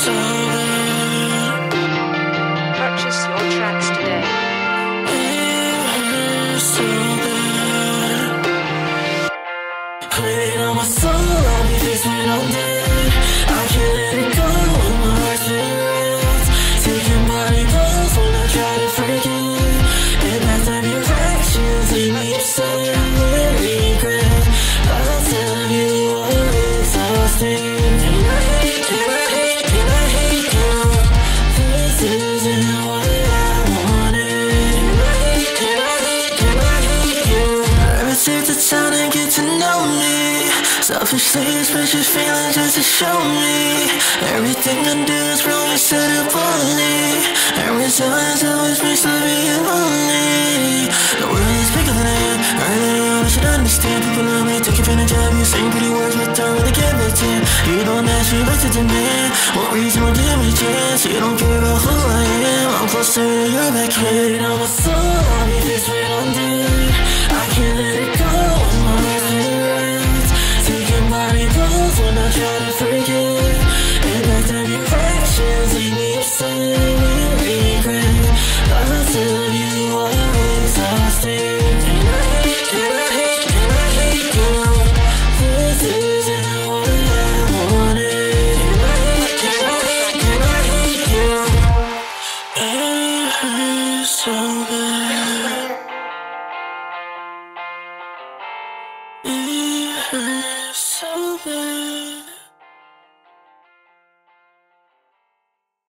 Purchase your tracks today. Playing on my soul, I'll be this when I'm dead. I can't let it go when my heart's been wrecked. Taking body blows when I try to forget. And after your actions leave me upset with regret. I'll tell you what exhausting. And I hate you. This isn't what I wanted. And I hate you. Never take the time to get to know me. Selfishly express your feelings just to show me. Everything I do is wrong, you said it poorly. Every time it's always makes me being lonely. The world is bigger than I am. Early on I should understand. People love me, take advantage of you. Saying pretty words but don't really give a damn. You don't actually like to demand. What reason will give me a chance? You don't care about who I am. I'm closer to your backyard. On my soul, I'll be this when I'm dead. I can't let it go when my heart's been wrecked. Taking body blows when I try to